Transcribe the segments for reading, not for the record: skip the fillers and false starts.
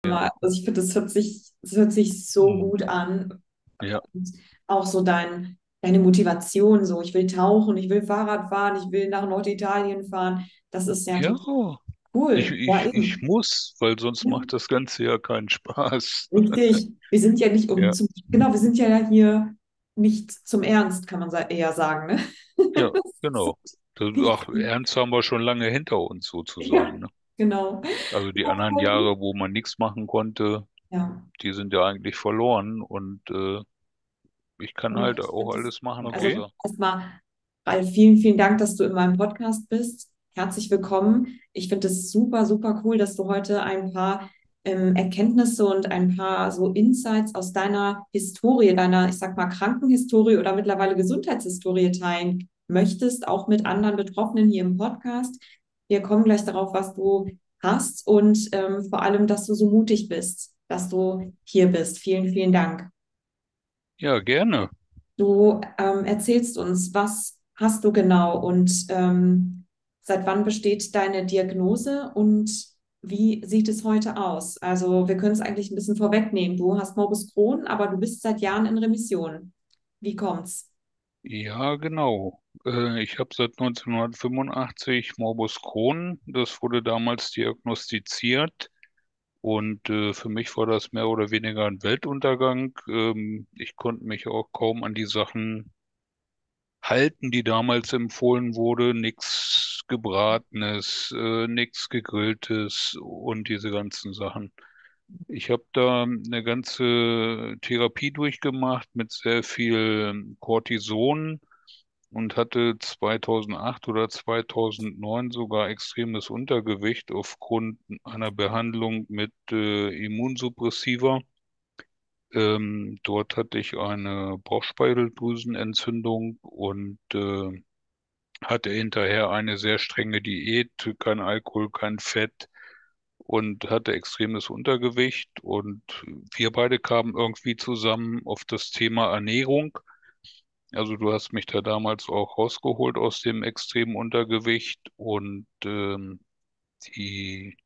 Ja, Also ich finde, das hört sich so mhm. gut an. Ja, Und auch so deine Motivation, so ich will tauchen, ich will Fahrrad fahren, ich will nach Norditalien fahren. Das ist ja ja, total cool. Ja, ich eben. muss, weil sonst Ja, macht das Ganze ja keinen Spaß. richtig. Wir sind ja nicht Ja, genau, wir sind ja hier nicht zum Ernst, kann man eher sagen, ne? ja, genau. Nicht Ach, Ernst haben wir schon lange hinter uns ja, sozusagen, ne? genau. Also die Ja, anderen voll gut. Jahre, wo man nichts machen konnte, Ja. die sind ja eigentlich verloren und ich kann Und halt ich auch finde es, alles machen, also außer. erstmal, vielen, vielen Dank, dass du in meinem Podcast bist. Herzlich willkommen. Ich finde es super, super cool, dass du heute ein paar Erkenntnisse und ein paar so Insights aus deiner Historie, deiner, ich sag mal, Krankenhistorie oder mittlerweile Gesundheitshistorie teilen möchtest, auch mit anderen Betroffenen hier im Podcast. Wir kommen gleich darauf, was du hast und vor allem, dass du so mutig bist, dass du hier bist. Vielen, vielen Dank. Ja, gerne. Du erzählst uns, was hast du genau und seit wann besteht deine Diagnose und wie sieht es heute aus? Also wir können es eigentlich ein bisschen vorwegnehmen. Du hast Morbus Crohn, aber du bist seit Jahren in Remission. Wie kommt's? Ja, genau. Ich habe seit 1985 Morbus Crohn. Das wurde damals diagnostiziert. Und für mich war das mehr oder weniger ein Weltuntergang. Ich konnte mich auch kaum an die Sachen halten, die damals empfohlen wurde. Nichts Gebratenes, nichts Gegrilltes und diese ganzen Sachen. Ich habe da eine ganze Therapie durchgemacht mit sehr viel Cortison und hatte 2008 oder 2009 sogar extremes Untergewicht aufgrund einer Behandlung mit Immunsuppressiva. Dort hatte ich eine Bauchspeicheldrüsenentzündung und hatte hinterher eine sehr strenge Diät, kein Alkohol, kein Fett und hatte extremes Untergewicht. Und wir beide kamen irgendwie zusammen auf das Thema Ernährung. Also du hast mich da damals auch rausgeholt aus dem extremen Untergewicht und die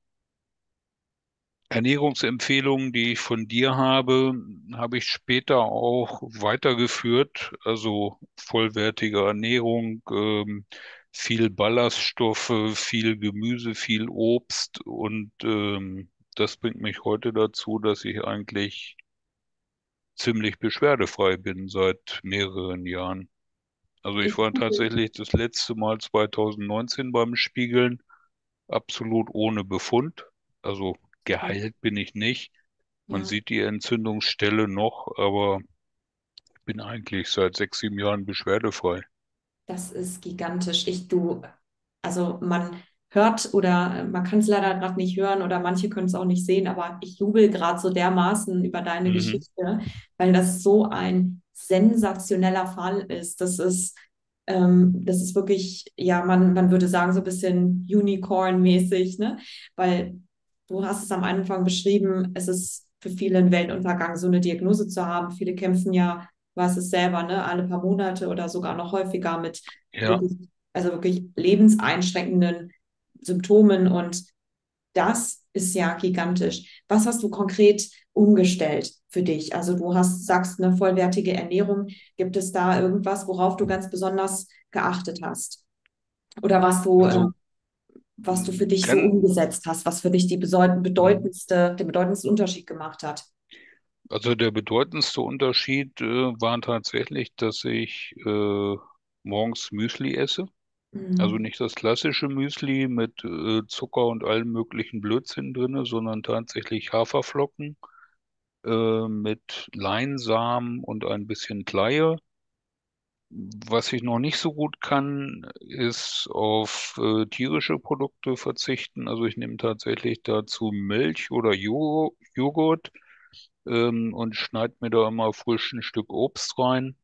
Ernährungsempfehlungen, die ich von dir habe, habe ich später auch weitergeführt. Also vollwertige Ernährung, viel Ballaststoffe, viel Gemüse, viel Obst und das bringt mich heute dazu, dass ich eigentlich ziemlich beschwerdefrei bin seit mehreren Jahren. Also ich war tatsächlich das letzte Mal 2019 beim Spiegeln, absolut ohne Befund. Also geheilt bin ich nicht. Man Ja, sieht die Entzündungsstelle noch, aber ich bin eigentlich seit 6, 7 Jahren beschwerdefrei. das ist gigantisch. Also man hört oder man kann es leider gerade nicht hören oder manche können es auch nicht sehen, aber ich jubel gerade so dermaßen über deine Mhm. Geschichte, weil das so ein sensationeller Fall ist. Das ist wirklich, ja, man würde sagen, so ein bisschen Unicorn-mäßig, ne? Weil du hast es am Anfang beschrieben, es ist für viele ein Weltuntergang, so eine Diagnose zu haben. Viele kämpfen ja, du weißt es selber, ne, alle paar Monate oder sogar noch häufiger mit Ja, wirklich, also wirklich lebenseinschränkenden Symptomen und das ist ja gigantisch. Was hast du konkret umgestellt für dich? Also sagst eine vollwertige Ernährung. Gibt es da irgendwas, worauf du ganz besonders geachtet hast? Oder also was du für dich so ganz, umgesetzt hast, was für dich den bedeutendsten Unterschied gemacht hat? also der bedeutendste Unterschied war tatsächlich, dass ich morgens Müsli esse. Also Mhm. nicht das klassische Müsli mit Zucker und allem möglichen Blödsinn drinne, sondern tatsächlich Haferflocken mit Leinsamen und ein bisschen Kleie. Was ich noch nicht so gut kann, ist auf tierische Produkte verzichten. Also ich nehme tatsächlich dazu Milch oder Joghurt und schneide mir da immer frisch ein Stück Obst rein.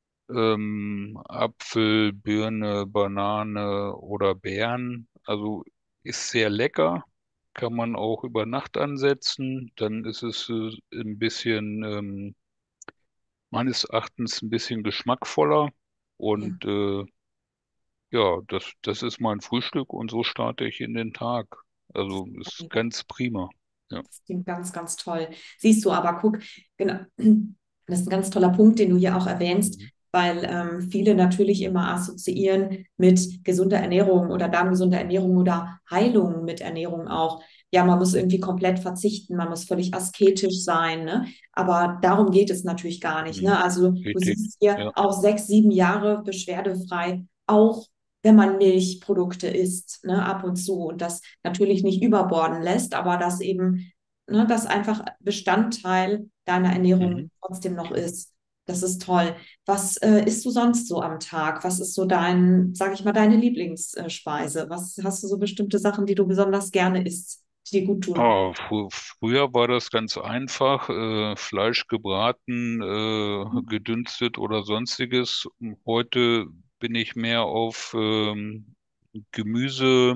Apfel, Birne, Banane oder Beeren. Also ist sehr lecker. Kann man auch über Nacht ansetzen. Dann ist es ein bisschen meines Erachtens ein bisschen geschmackvoller. Ja. Und ja, das ist mein Frühstück und so starte ich in den Tag. Also ist ganz prima. Ja. Das klingt ganz, ganz toll. Siehst du aber, guck, genau, das ist ein ganz toller Punkt, den du hier auch erwähnst, Mhm. weil viele natürlich immer assoziieren mit gesunder Ernährung oder darmgesunder Ernährung oder Heilung mit Ernährung auch. Ja, man muss irgendwie komplett verzichten, man muss völlig asketisch sein, ne? Aber darum geht es natürlich gar nicht, Mhm. ne? Also du Richtig. siehst hier Ja. auch 6, 7 Jahre beschwerdefrei, auch wenn man Milchprodukte isst, ne, ab und zu und das natürlich nicht überborden lässt, aber das eben, ne, das einfach Bestandteil deiner Ernährung Mhm. trotzdem noch ist. Das ist toll. Was isst du sonst so am Tag? Was ist so sag ich mal, deine Lieblingsspeise? Was hast du so bestimmte Sachen, die du besonders gerne isst, die dir gut tun? Oh, früher war das ganz einfach, Fleisch gebraten, gedünstet oder sonstiges. Heute bin ich mehr auf Gemüse,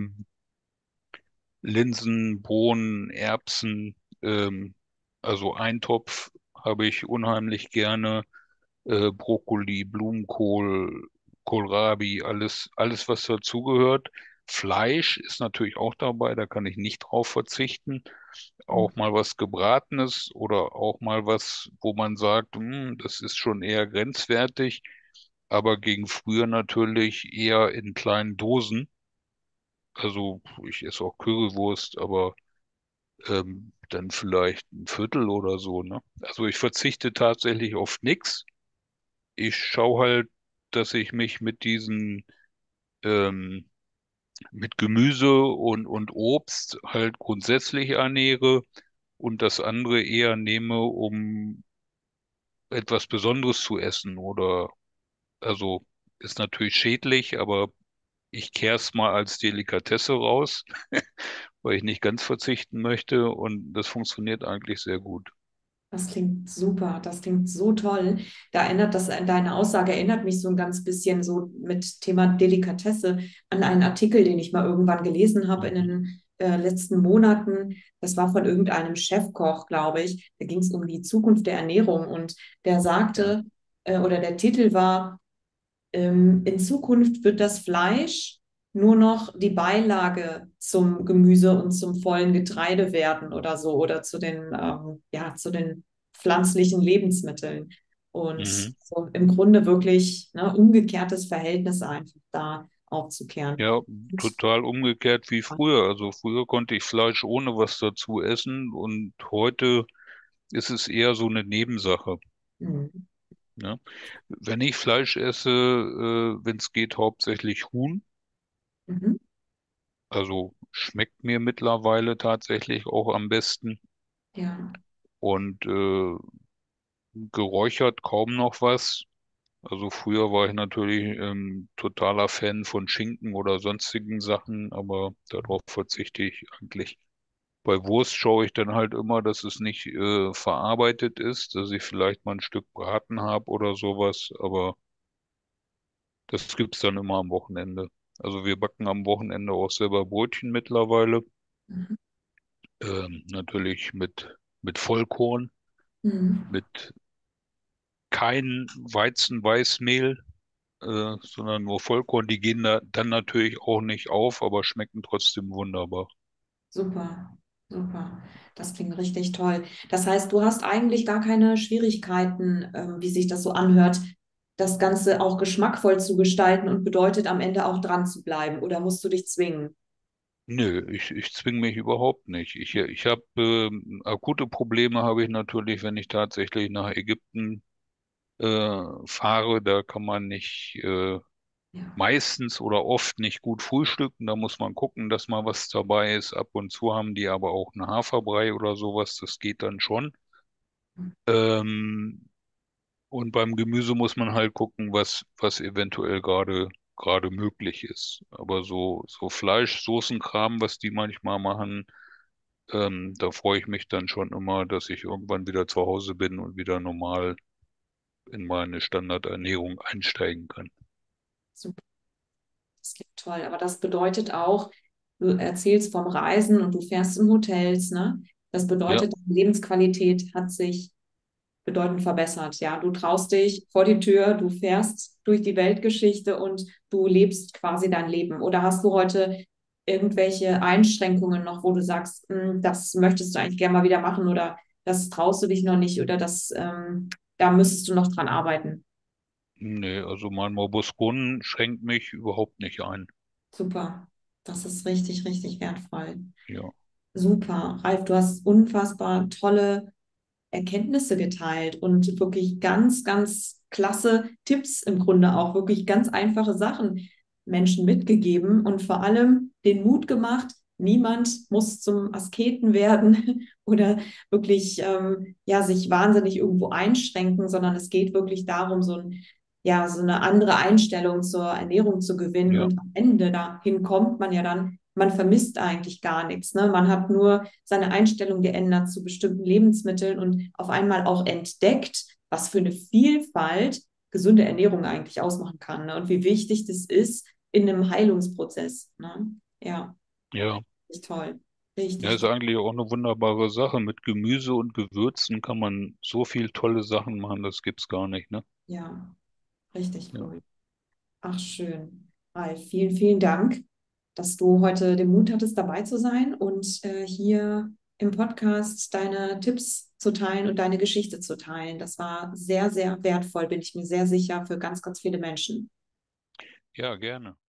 Linsen, Bohnen, Erbsen, also Eintopf habe ich unheimlich gerne, Brokkoli, Blumenkohl, Kohlrabi, alles was dazugehört. Fleisch ist natürlich auch dabei, da kann ich nicht drauf verzichten. Auch mal was Gebratenes oder auch mal was, wo man sagt, das ist schon eher grenzwertig, aber gegen früher natürlich eher in kleinen Dosen. Also ich esse auch Currywurst, aber dann vielleicht ein Viertel oder so, ne? Also ich verzichte tatsächlich auf nichts. Ich schaue halt, dass ich mich ähm, mit Gemüse und Obst halt grundsätzlich ernähre und das andere eher nehme, um etwas Besonderes zu essen oder also ist natürlich schädlich, aber ich kehre es mal als Delikatesse raus, weil ich nicht ganz verzichten möchte und das funktioniert eigentlich sehr gut. Das klingt super, das klingt so toll. Deine Aussage erinnert mich so ein ganz bisschen so mit Thema Delikatesse an einen Artikel, den ich mal irgendwann gelesen habe in Mhm. den letzten Monaten. Das war von irgendeinem Chefkoch, glaube ich. Da ging es um die Zukunft der Ernährung und der Ja. sagte, oder der Titel war, in Zukunft wird das Fleisch nur noch die Beilage zum Gemüse und zum vollen Getreide werden oder so oder zu den pflanzlichen Lebensmitteln. Und Mhm. so im Grunde wirklich ne, umgekehrtes Verhältnis einfach da aufzukehren. Ja, total umgekehrt wie früher. Also früher konnte ich Fleisch ohne was dazu essen und heute ist es eher so eine Nebensache. Mhm. Ne? Wenn ich Fleisch esse, wenn es geht, hauptsächlich Huhn. Mhm. Also schmeckt mir mittlerweile tatsächlich auch am besten. Ja. Und geräuchert kaum noch was. Also früher war ich natürlich totaler Fan von Schinken oder sonstigen Sachen, aber darauf verzichte ich eigentlich. Bei Wurst schaue ich dann halt immer, dass es nicht verarbeitet ist, dass ich vielleicht mal ein Stück Braten habe oder sowas, aber das gibt's dann immer am Wochenende. Also wir backen am Wochenende auch selber Brötchen mittlerweile, Mhm. natürlich mit Vollkorn, Mhm. mit kein Weizenweißmehl, sondern nur Vollkorn. Die gehen da dann natürlich auch nicht auf, aber schmecken trotzdem wunderbar. Super, super. Das klingt richtig toll. Das heißt, du hast eigentlich gar keine Schwierigkeiten, wie sich das so anhört, das Ganze auch geschmackvoll zu gestalten und bedeutet am Ende auch dran zu bleiben. Oder musst du dich zwingen? Nö, ich zwinge mich überhaupt nicht. Ich habe akute Probleme habe ich natürlich, wenn ich tatsächlich nach Ägypten fahre. Da kann man nicht Ja. meistens oder oft nicht gut frühstücken. Da muss man gucken, dass mal was dabei ist. Ab und zu haben die aber auch einen Haferbrei oder sowas. Das geht dann schon. Ähm, und beim Gemüse muss man halt gucken, was eventuell gerade möglich ist. Aber so Fleisch, Soßenkram, was die manchmal machen, da freue ich mich dann schon immer, dass ich irgendwann wieder zu Hause bin und wieder normal in meine Standardernährung einsteigen kann. Super, das klingt toll. Aber das bedeutet auch, du erzählst vom Reisen und du fährst in Hotels, ne? Das Ja, bedeutet, deine Lebensqualität hat sich bedeutend verbessert. Ja, du traust dich vor die Tür, du fährst durch die Weltgeschichte und du lebst quasi dein Leben. Oder hast du heute irgendwelche Einschränkungen noch, wo du sagst, das möchtest du eigentlich gerne mal wieder machen oder das traust du dich noch nicht oder da müsstest du noch dran arbeiten? Nee, also mein Morbus Crohn schränkt mich überhaupt nicht ein. Super. Das ist richtig, richtig wertvoll. Ja, Super. Ralf, du hast unfassbar tolle Erkenntnisse geteilt und wirklich ganz, ganz klasse Tipps im Grunde auch, wirklich ganz einfache Sachen Menschen mitgegeben und vor allem den Mut gemacht, niemand muss zum Asketen werden oder wirklich ja, sich wahnsinnig irgendwo einschränken, sondern es geht wirklich darum, ja, so eine andere Einstellung zur Ernährung zu gewinnen ja, und am Ende dahin kommt man ja dann, man vermisst eigentlich gar nichts. Ne? Man hat nur seine Einstellung geändert zu bestimmten Lebensmitteln und auf einmal auch entdeckt, was für eine Vielfalt gesunde Ernährung eigentlich ausmachen kann, ne? Und wie wichtig das ist in einem Heilungsprozess. Ne? Ja, ja. richtig toll. Ja, Richtig ist toll. eigentlich auch eine wunderbare Sache. Mit Gemüse und Gewürzen kann man so viel tolle Sachen machen, das gibt's gar nicht, ne? Ja, richtig Ja, cool. Ach, schön. Ralf, vielen, vielen Dank, dass du heute den Mut hattest, dabei zu sein und hier im Podcast deine Tipps zu teilen und deine Geschichte zu teilen. Das war sehr, sehr wertvoll, bin ich mir sehr sicher, für ganz, ganz viele Menschen. ja, gerne.